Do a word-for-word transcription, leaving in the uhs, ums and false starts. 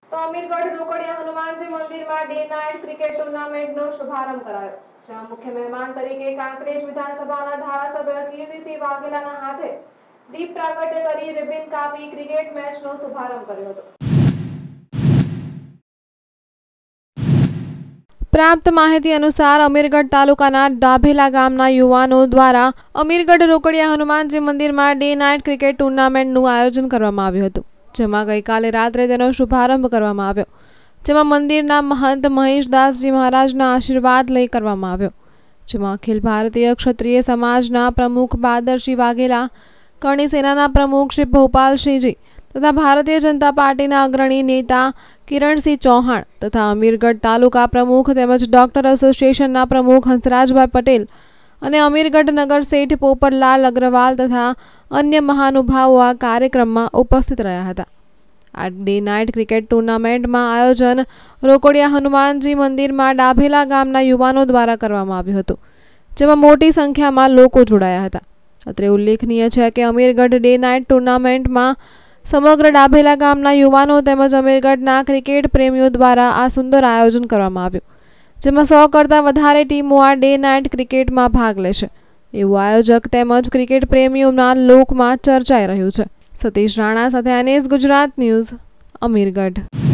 તો અમીરગઢ રોકડિયા હનુમાનજી મંદિરમાં day night cricket ટુર્નામેન્ટનો શુભારંભ કરાયો, જ્યાં મુખ્ય મહેમાન તરીકે કાંકરેજ વિધાનસભાના ધારાસભ્ય કીર્તિસિંહ વાઘેલાના હાથે દીપ પ્રાગટ્ય કરી રિબન કાપી ક્રિકેટ મેચનો શુભારંભ કર્યો હતો। प्राप्त माहिती अनुसार अमीरगढ़ तालुकाना डाभेला गामना युवानो द्वारा अमीरगढ़ रोकड़िया हनुमानजी मंदिर में डे नाइट क्रिकेट टूर्नामेंटનું आयोजन કરવામાં આવ્યું હતું, જેમાં ગઈકાલે રાત્રે તેનો શુભારંભ કરવામાં આવ્યો, જેમાં મંદિરના મહંત મહેશદાસજી મહારાજના આશીર્વાદ લઈ કરવામાં આવ્યો, જેમાં અખિલ ભારતીય ક્ષત્રિય સમાજના પ્રમુખ બાદરસિંહ વાઘેલા, કરણી સેનાના પ્રમુખ શ્રી ભોપાલસિંહજી तथा भारतीय जनता पार्टी अग्रणी नेता किरणसिंह चौहान तथा अमीरगढ़ तालुका प्रमुख तेमज डॉक्टर एसोसिएशन प्रमुख हंसराजभाई पटेल और अमीरगढ़ नगर सेठ पोपटलाल अग्रवाल तथा अन्य महानुभावों आ कार्यक्रम में उपस्थित रहा था। आ डे नाइट क्रिकेट टूर्नामेंट में आयोजन रोकड़िया हनुमानजी मंदिर में डाभेला गामना युवानों द्वारा करवामां आव्युं हतुं, जेमां मोटी संख्या में लोको जोड़ाया हता। अत्रे उल्लेखनीय है कि अमीरगढ़ डे नाइट टूर्नामेंट में समग्र डाभेला गामना युवानों तेमज अमीरगढ़ना क्रिकेट प्रेमीओ द्वारा आ सुंदर आयोजन करवामां आव्युं, जेमां सौ करता वधारे टीमों आ डे नाइट क्रिकेट में भाग लेशे एवुं आयोजक तेमज क्रिकेट प्रेमीओना लोकमां चर्चाई रह्युं छे। सतीश राणा साथे एनएस गुजरात न्यूज, अमीरगढ़।